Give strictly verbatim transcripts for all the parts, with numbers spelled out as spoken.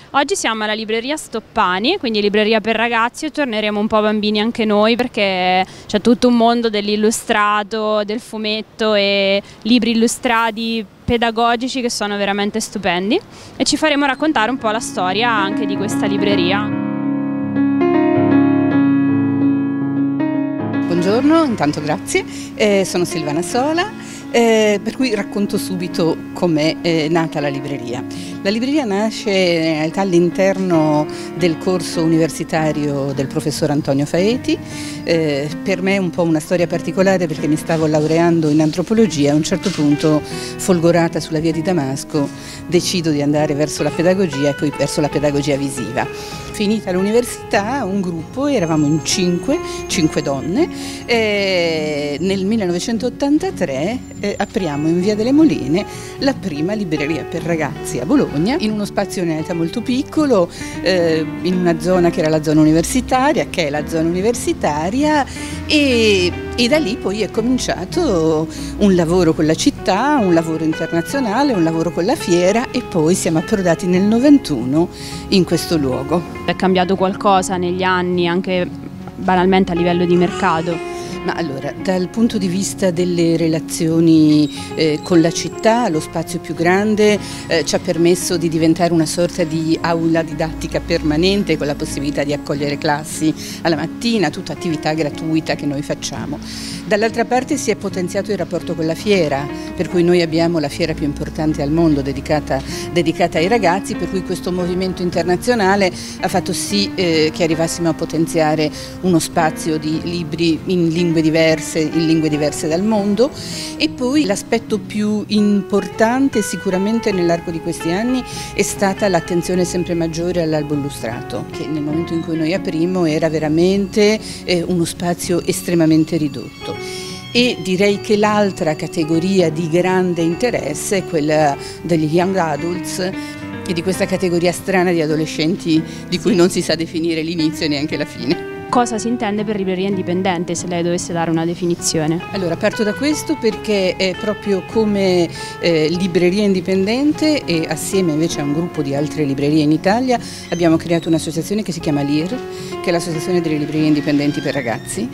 Oggi siamo alla libreria Stoppani, quindi libreria per ragazzi, e torneremo un po' bambini anche noi perché c'è tutto un mondo dell'illustrato, del fumetto e libri illustrati pedagogici che sono veramente stupendi, e ci faremo raccontare un po' la storia anche di questa libreria. Buongiorno, intanto grazie, eh, sono Silvana Sola, eh, per cui racconto subito com'è eh, nata la libreria. La libreria nasce in realtà all'interno del corso universitario del professor Antonio Faeti. Eh, per me è un po' una storia particolare perché mi stavo laureando in antropologia e a un certo punto, folgorata sulla via di Damasco, decido di andare verso la pedagogia e poi verso la pedagogia visiva. Finita l'università, un gruppo, eravamo in cinque, cinque donne, e nel millenovecentottantatré eh, apriamo in via delle Moline la prima libreria per ragazzi a Bologna, in uno spazio in realtà molto piccolo, eh, in una zona che era la zona universitaria, che è la zona universitaria, e, e da lì poi è cominciato un lavoro con la città, un lavoro internazionale, un lavoro con la fiera, e poi siamo approdati nel novantuno in questo luogo. È cambiato qualcosa negli anni, anche banalmente a livello di mercato? Ma allora, dal punto di vista delle relazioni eh, con la città, lo spazio più grande eh, ci ha permesso di diventare una sorta di aula didattica permanente, con la possibilità di accogliere classi alla mattina, tutta attività gratuita che noi facciamo. Dall'altra parte si è potenziato il rapporto con la fiera, per cui noi abbiamo la fiera più importante al mondo dedicata, dedicata ai ragazzi, per cui questo movimento internazionale ha fatto sì eh, che arrivassimo a potenziare uno spazio di libri in lingue diverse, in lingue diverse dal mondo. E poi l'aspetto più importante sicuramente nell'arco di questi anni è stata l'attenzione sempre maggiore all'albo illustrato, che nel momento in cui noi aprimo era veramente eh, uno spazio estremamente ridotto. E direi che l'altra categoria di grande interesse è quella degli young adults, e di questa categoria strana di adolescenti di cui non si sa definire l'inizio e neanche la fine. Cosa si intende per libreria indipendente, se lei dovesse dare una definizione? Allora, parto da questo perché è proprio come eh, libreria indipendente, e assieme invece a un gruppo di altre librerie in Italia abbiamo creato un'associazione che si chiama L I R, che è l'Associazione delle Librerie Indipendenti per Ragazzi.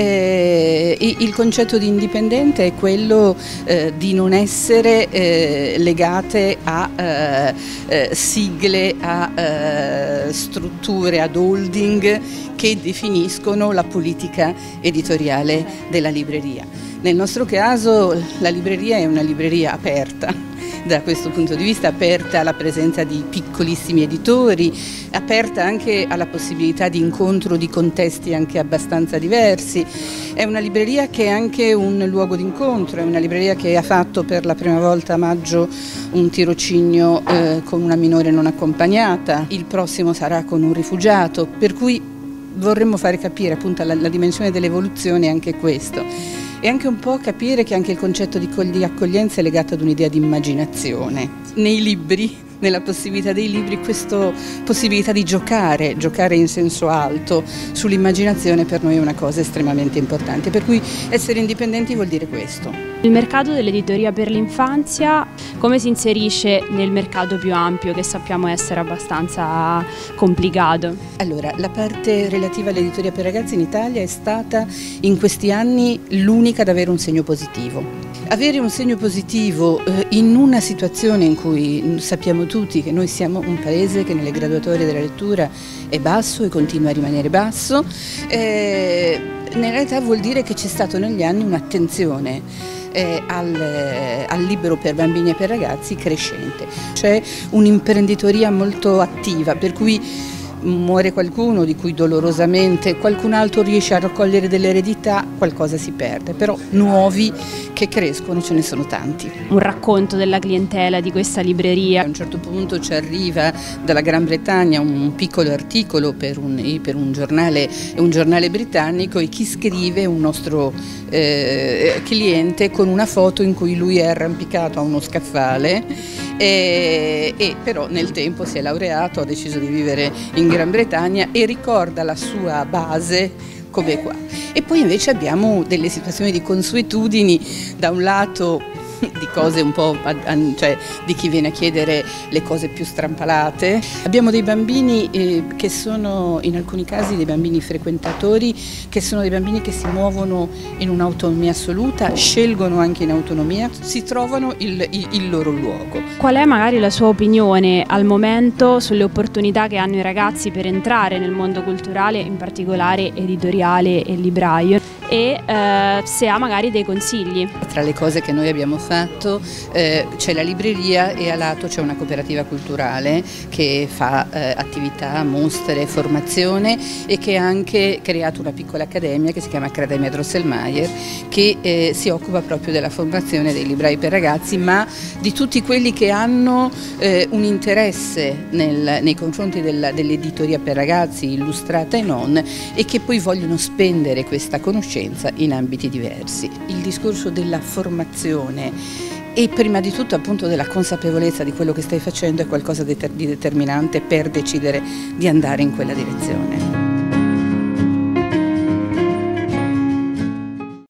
Eh, e il concetto di indipendente è quello eh, di non essere eh, legate a eh, eh, sigle, a eh, strutture, ad holding che definiscono la politica editoriale della libreria. Nel nostro caso la libreria è una libreria aperta, da questo punto di vista aperta alla presenza di piccolissimi editori, aperta anche alla possibilità di incontro di contesti anche abbastanza diversi. È una libreria che è anche un luogo d'incontro, è una libreria che ha fatto per la prima volta a maggio un tirocinio eh, con una minore non accompagnata, il prossimo sarà con un rifugiato, per cui vorremmo fare capire appunto la, la dimensione dell'evoluzione è anche questo, e anche un po' capire che anche il concetto di, di accoglienza è legato ad un'idea di immaginazione. Nei libri, nella possibilità dei libri, questa possibilità di giocare, giocare in senso alto sull'immaginazione per noi è una cosa estremamente importante, per cui essere indipendenti vuol dire questo. Il mercato dell'editoria per l'infanzia come si inserisce nel mercato più ampio, che sappiamo essere abbastanza complicato? Allora, la parte relativa all'editoria per ragazzi in Italia è stata in questi anni l'unica ad avere un segno positivo. Avere un segno positivo eh, in una situazione in cui sappiamo tutti che noi siamo un paese che nelle graduatorie della lettura è basso e continua a rimanere basso, eh, in realtà vuol dire che c'è stato negli anni un'attenzione Eh, al, eh, al libro per bambini e per ragazzi crescente. C'è un'imprenditoria molto attiva, per cui muore qualcuno di cui dolorosamente qualcun altro riesce a raccogliere delle eredità, qualcosa si perde, però nuovi che crescono ce ne sono tanti. Un racconto della clientela di questa libreria. A un certo punto ci arriva dalla Gran Bretagna un piccolo articolo per un, per un, giornale, un giornale britannico, e chi scrive è un nostro eh, cliente con una foto in cui lui è arrampicato a uno scaffale, e, e però nel tempo si è laureato, ha deciso di vivere in Gran Bretagna e ricorda la sua base come qua. E poi invece abbiamo delle situazioni di consuetudini, da un lato di cose un po', cioè di chi viene a chiedere le cose più strampalate. Abbiamo dei bambini eh, che sono in alcuni casi dei bambini frequentatori, che sono dei bambini che si muovono in un'autonomia assoluta, scelgono anche in autonomia, si trovano il, il, il loro luogo. Qual è magari la sua opinione al momento sulle opportunità che hanno i ragazzi per entrare nel mondo culturale, in particolare editoriale e libraio, e eh, se ha magari dei consigli? Tra le cose che noi abbiamo fatto eh, c'è la libreria e a lato c'è una cooperativa culturale che fa eh, attività, mostre, formazione e che ha anche creato una piccola accademia che si chiama Accademia Drosselmayer, che eh, si occupa proprio della formazione dei librai per ragazzi, ma di tutti quelli che hanno eh, un interesse nel, nei confronti del, dell'editoria per ragazzi, illustrata e non, e che poi vogliono spendere questa conoscenza in ambiti diversi. Il discorso della formazione e prima di tutto appunto della consapevolezza di quello che stai facendo è qualcosa di determinante per decidere di andare in quella direzione.